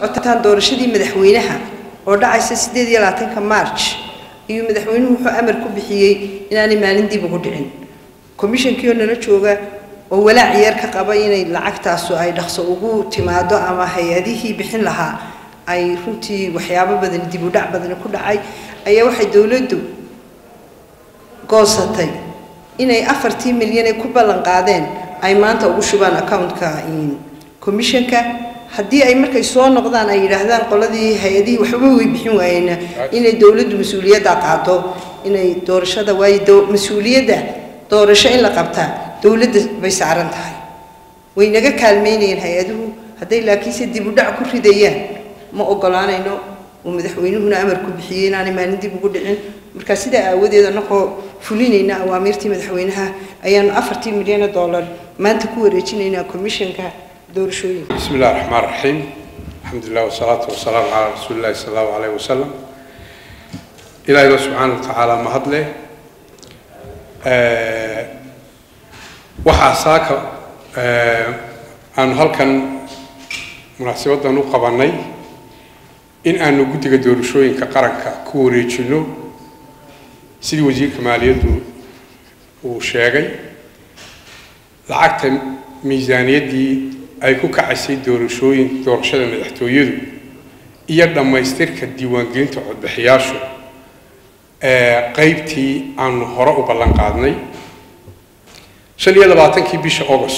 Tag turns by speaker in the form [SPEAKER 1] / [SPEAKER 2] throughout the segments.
[SPEAKER 1] socotaan doorashadii madaxweynaha oo dhacaysa 28 March iyo madaxweynuhu wuxuu amar ku bixiyay inaanay maalin dib ugu dhicin commissionkii oo nala jooga oo walaac yar ka qaba inay lacagtaas ay dhaqso ugu timaado ama hay'adihii bixin lahaa ay runtii waxyaabo badan dib u dhac badan ku dhacay ayaa waxay dawladdu goosatay inay 4 milyan ku ballan qaadeen ay maanta ugu shubaan account-ka commissionka haddii ay markay soo noqdaan ay yiraahdaan qoladii hay'adii waxba way bixin waayeen inay dawladdu mas'uuliyadda qaado inay doorashada mas'uuliyadda doorasho in la qabtaa dawladda bay saaran tahay way naga kaalmeynayeen hay'aduhu haday laakiin dib u dhac ku ridayaan ma ogolaanayno oo madaxweynuhuna amar ku bixiyay inaanay maalin dib ugu dhicin marka sida aawadeed anagoo fulinayna awaamirtii madaxweynaha ayaan 4 milyan dollar maanta ku wareejinaynaa commissionka doorashooyin
[SPEAKER 2] bismillaahir rahmaanir rahiim alxamdulillah wasalaatu wasalaamu ala rasuulillaah sallallahu alayhi wasallam ilaahay subhanahu wa ta'ala ma hadle waxa saaka aan halkan munaasabadan u qabanay in aanu guddiga doorashooyinka qaranka ku wareejino sidii wasiirka maaliyaddu uu sheegay lacagta miisaaniyaddii ay ku kacaysay doorashada madaxtooyadu iyo dhammaystirka diiwaangelinta codbixiyaashu qaybtii aanu hore u ballan qaadnay 25 bisha August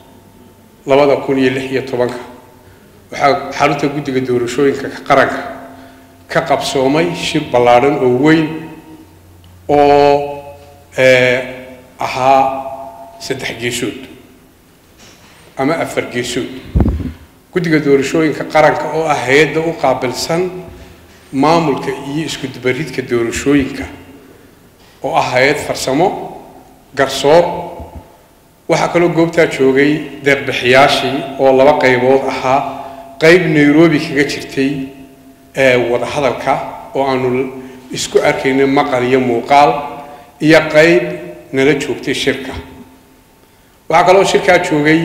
[SPEAKER 2] 2016 waxaa xarunta guddiga doorashooyinka qaranka ka qabsoomay shir ballaaran oo weyn oo ahaa 3 geesood ama 4 geesood guddiga doorashooyinka qaranka oo ah hay'adda u qaabilsan maamulka iyo isku dubaridka doorashooyinka oo ah hay'ad farsamo garsoor waxa kale oo goobta joogay deeq-bixiyaashii oo 2 qaybood ahaa qayb Nairobi kaga jirtay wada hadalka oo aanu isku arkaynay maqal iyo muuqaal iyo qayb nala joogtay shirka waxa kale oo shirka joogay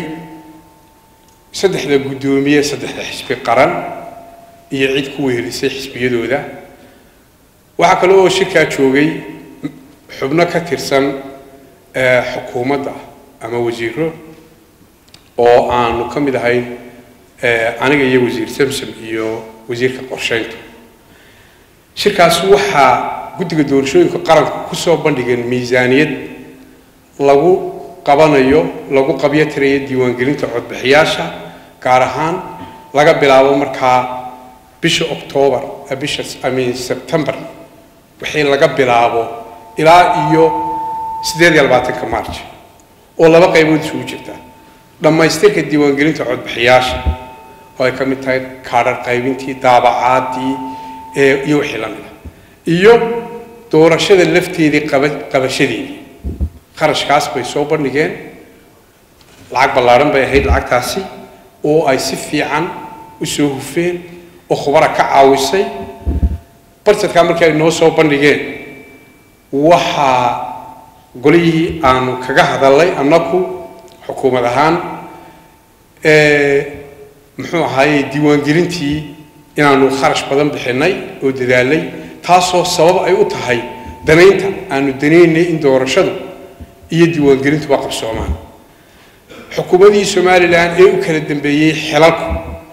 [SPEAKER 2] 3 gudoomiye 3 xisbi qaran iyo cid ku weerisay xisbiyadooda waxa kale oo shirka joogay xubno ka tirsan xukuumadda ama wasiiro oo aanu kamid ahay aniga iyo wasiir Samsam iyo wasiirka qorsheynta shirkaas waxa guddiga doorashooyinka qaranka ku soo bandhigeen miisaaniyad lagu qabanayo lagu qabyatiray diiwaangelinta codbixiyaasha gaar ahaan laga bilaabo markaa bisha October bisha September wixii laga bilaabo ilaa iyo 28 March oo 2 qaybood isugu jirta dhammaystirka diiwaangelinta codbixiyaasha oo ay ka mid tahay kaadhar qaybintii daabacaadii iyo wixii la mid ah iyo doorashada lafteedii qabashadeedii qarashkaas bay soo bandhigeen lacag ballaaran bay ahayd lacagtaasi oo ay si fiican u soo hufeen oo khubara ka caawisay barsadka markay noo soo bandhigeen waxa golihii aanu kaga hadalay annagu xukuumad ahaan muxuu ahaay diiwaangelintii inaanu kharash badan bixinay oo dadaalay taasoo sabab ay u tahay danaynta aanu danaynay in doorashadu iyo diiwaangelintu waa qabsoomaan xukuumadii Soomaaliland ee u kala dambeeyay xilalku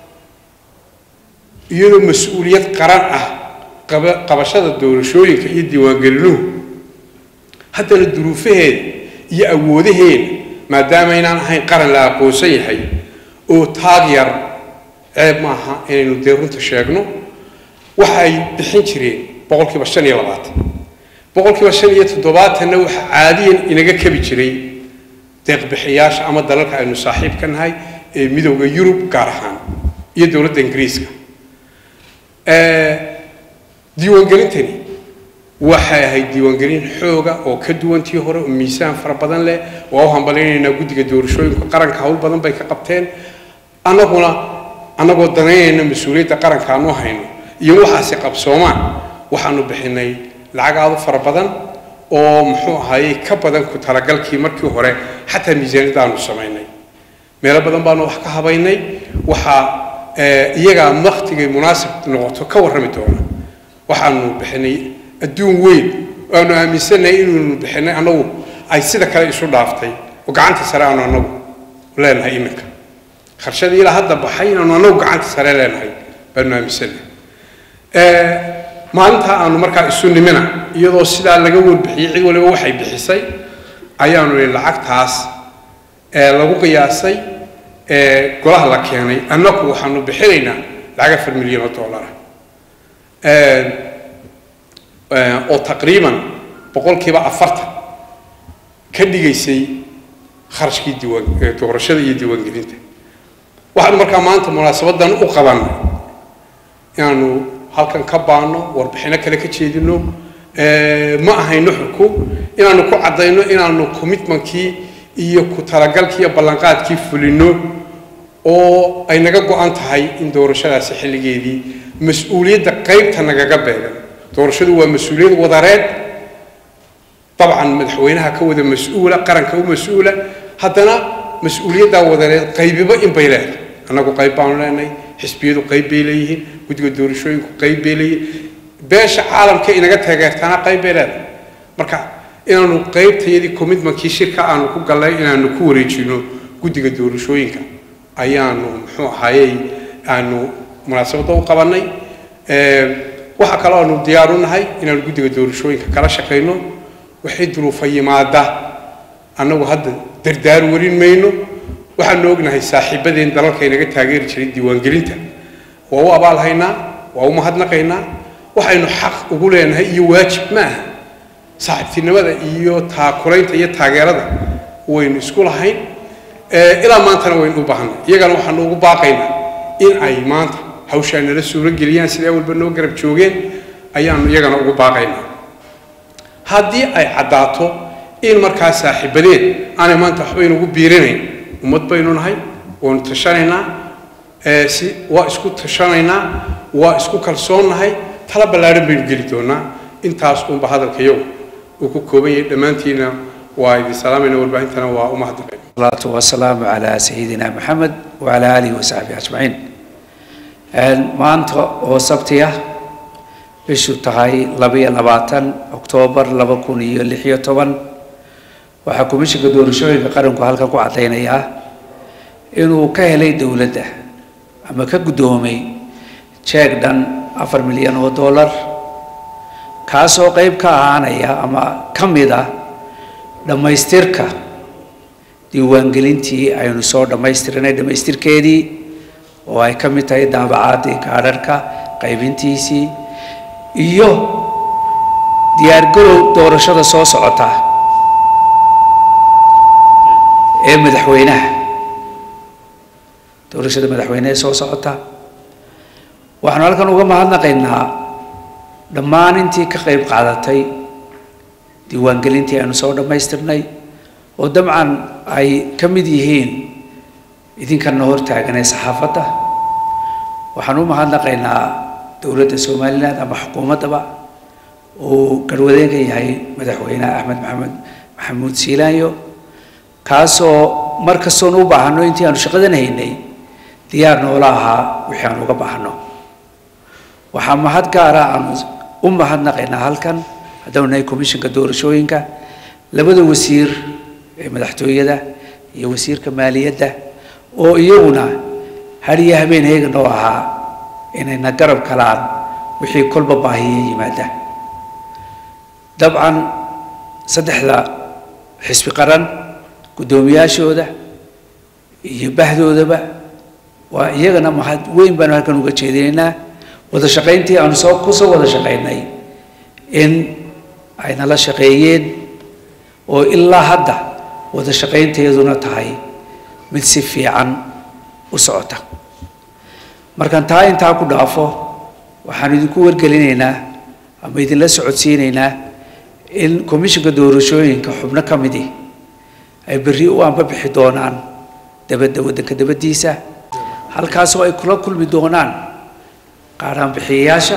[SPEAKER 2] iyadoo mas'uuliyad qaran ah qabashada doorashooyinka iyo diiwaangelinuhu haddana duruufaheeda iyo awoodaheeda maadaama inaan ahayn qaran la aqoonsan yahay oo taageer ceeb maaha inaynu deerunta sheegno waxa ay bixin jireen 25% 27% waxa caadiyan inaga kabi jiray deeq-bixiyaasha ama dalalka aynu saaxiib ka nahay ee midowga Yurub gaar ahaan iyo dawladda Ingiriiska diiwaangelintani waxay ahayd diiwaangelin xooga oo ka duwantii hore oo miisaan fara badan leh oo hambalyeynayna guddiga doorashooyinka qaranka hawl badan bay ka qabteen anagoo danaynayna mas'uuliyadda qaranka aanu hayno iyo waxaasi qabsoomaan waxaanu bixinay lacag aad u fara badan oo muxuu ahaayay ka badan ku talagalkii markii hore xataa miisaaniyadda aanu samaynay meelo badan baanu wax ka habaynay waxa iyaga waqtiga munaasib noqoto ka warrami doona waxaanu bixinay adduun weyn aanu aaminsanay inuu bixinay anagu ay sida kale isu dhaaftay oo gacanta sare aanu anagu leenahay iminka kharshadii ilaa hadda baxay inaanu anagu gacanta sare leenahay baanu aaminsanay maalinta aanu markaa isu nimina iyadoo sidaa laga warbixiyay cid waliba waxay bixisay ayaanu lacagtaas lagu qiyaasay golaha la keenay annagu waxaanu bixinaynaa lacag $4 milyan oo taqriiban 40% ka dhigaysay kharashkii doorashada iyo diiwaangelinta waxaanu markaa maanta munaasabadan u qabanay inaanu halkan ka baano warbixino kale ka jeedino ma ahayno xuku inaanu ku cadayno inaanu commitmentkii iyo ku talagalkii iyo ballanqaadkii fulino oo ay naga go'an tahay in doorashadaasi xilligeedii mas'uuliyadda qaybta nagaga beegan doorashadu waa mas'uuliyad wadareed طبعا مدحوينها كودا مسؤولة قرن كو مسؤولة هذانا مسؤولية دا وذا قيبة إن بيلاه أنا كو قيب بعملنا حسبيه قيب بيليه ودي دور شوي قيب بيليه باش عالم كإن جت هجرت أنا قيب بيلاه مركا إنه قيب تيجي كوميد ما كي شركة أنا كو قال لي إنه كوري شنو ودي دور شوي كا أيانو هاي أنو مناسبة قبلنا وحكلا إنه ديارون هاي إنه ودي دور شوي كلا شكلينه وحيدرو في مادة أنا وهذا دردار ورين مينو وحنوجنا هي صاحبين دلالك هنا جت هاجر شريد ديوان جرينتا وهو أبال هنا وهو ما هدنا كينا وحين حق أقول إن هي واجب ما صاحبتي نبذا إيو تاكلين تيجي تاجر هذا وين سكول هين إلى ما أنت وين أباهنا يجعلوا حنوج باقينا إن أي ما أنت هوشان الرسول الجريان سيدا والبنو قرب شوجين أيام يجعلوا باقينا هذه أي عاداته إن مركز صاحبين أنا ما أنت حوين وبيرينين ومد بينون هاي ونتشانينا واسكو تشانينا واسكو كالسون هاي طلب العرب بالجلدونا إنت أسكون بهذا الكيوم وكوكوبي دمانتينا وعيد سلامنا والبعثنا وأمهات
[SPEAKER 3] الصلاة والسلام على سيدنا محمد وعلى آله وصحبه أجمعين. ما أنت وصبتيه بشو تهاي لبي لباتن أكتوبر لبكوني اللحية طبعا وحكومش قدور شوي قرن كهالك قعدين إياه إنه كهلي دولة ده أما كقدومي شيك دان $4 مليون كاسو قيب كهانا يا أما كم ده لما يستركه ديوان قلنتي أيون صور لما يستر كذي وهاي كم تاي دابعات كارركا قيبنتيسي iyo diyaar garow doorashada soo socota ee madaxweynaha doorashada madaxweynaha soo socota waxaan halkan uga mahadnaqaynaa dhammaan intii ka qayb qaadatay diiwaan gelintii aanu soo dhamaystirnay oo dabcan ay ka mid yihiin idinkana hortaaganay saxaafadda waxaan u mahadnaqaynaa دولة الصومالية أما حكومة تبع وكروذين كيهاي مدحوينا أحمد محمود سيلانيو كاسو مركز صنوع بحنو إنتي أنو شقدنا هيني ديار نولاها وحيانو كبحنو وحمهد كارا أنو هاد نقينا هالكن هدونا كوميشن كدور شوينكا لبدو وسير مدحتوية ده يوسير كمالية ده أو يونا هريه بين هيك نوعها إننا نقرب كلام وحي كل بباهي ماده طبعا صدح لا حسب قرن قدومياشو ده يبهدو ده بقى ويغنى محد وين بانو هكذا نقشيديننا وذا شقينتي أنا سوق كسو وذا شقيني إن أين لا شقيين وإلا هدا وذا شقينتي يدونا تهاي متسفي عن وسعته markaan taa intaa ku dhaafo waxaan idinku wargelinaynaa ama idinla socodsiinaynaa in komishanka doorashooyinka xubno ka mid ay berri u aanba bixi doonaan dabadda waddanka dabadiisa halkaasoo ay kula kulmi doonaan qaaraan bixiyayaasha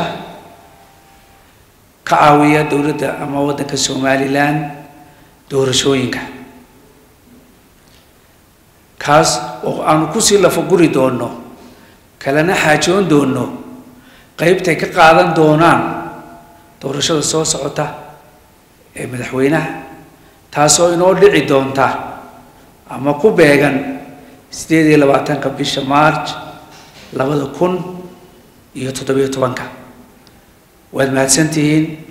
[SPEAKER 3] ka caawiya dowladda ama waddanka Somaliland doorashooyinka kaas oo aan ku sii lafaguri doono kalena xaajoon doono qaybtay ka qaadan doonaan doorashada soo socota ee madaxweynaha taasoo inoo dhici doonta ama ku beegan 28 bisha March 2017 waad mahadsantihiin